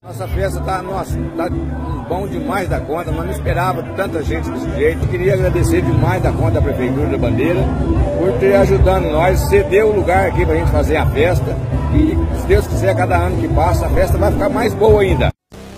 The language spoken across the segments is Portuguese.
Nossa festa tá bom demais da conta, nós não esperava tanta gente desse jeito. Queria agradecer demais da conta da Prefeitura da Bandeira por ter ajudando nós, ceder o lugar aqui pra gente fazer a festa. E se Deus quiser, cada ano que passa a festa vai ficar mais boa ainda.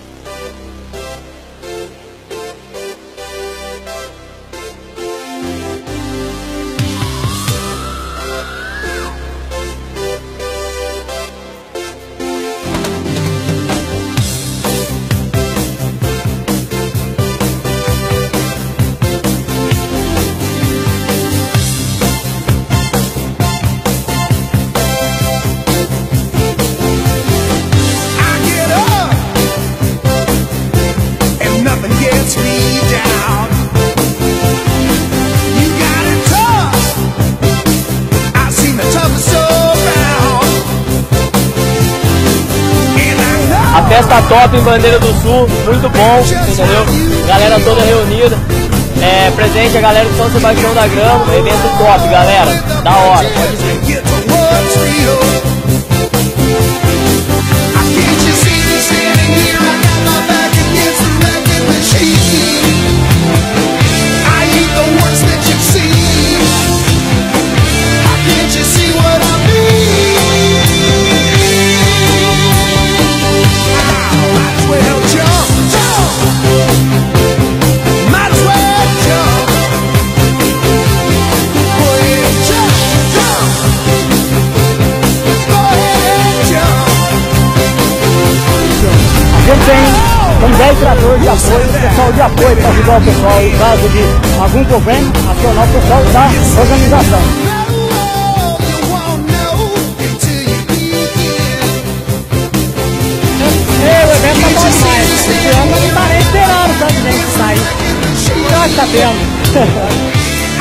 A festa top em Bandeira do Sul, muito bom, entendeu? Galera toda reunida, presente a galera de São Sebastião da Grama, evento top, galera, da hora, pode vir. Tem 10 tratores de apoio, pessoal de apoio para ajudar o pessoal em caso de algum problema, acionar o pessoal da organização. O evento tá bom demais. Esse ano eu não tá nem esperando tanto gente sair. Eu acho que tá tendo.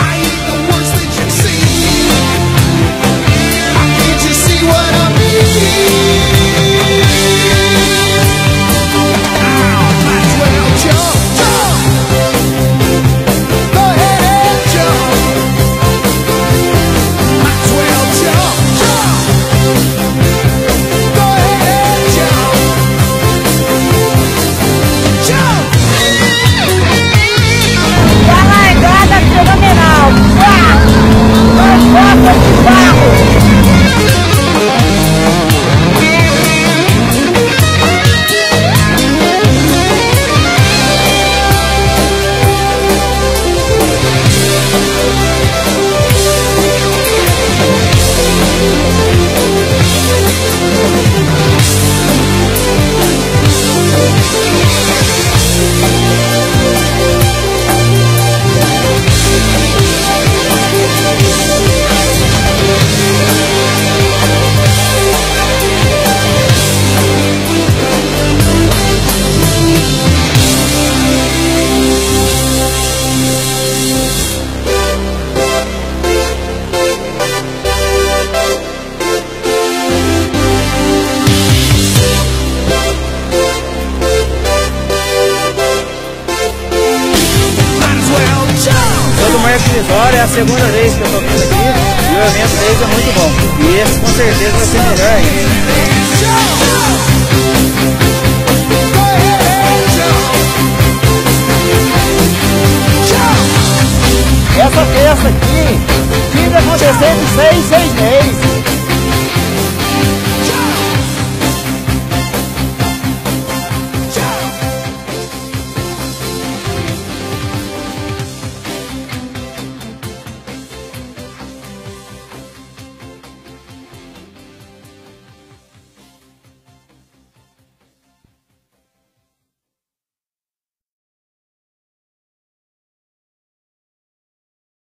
É a segunda vez que eu tô vindo aqui e o evento deles é muito bom. E esse com certeza vai ser melhor ainda. Essa festa aqui tinha que acontecer de 6 em 6 meses.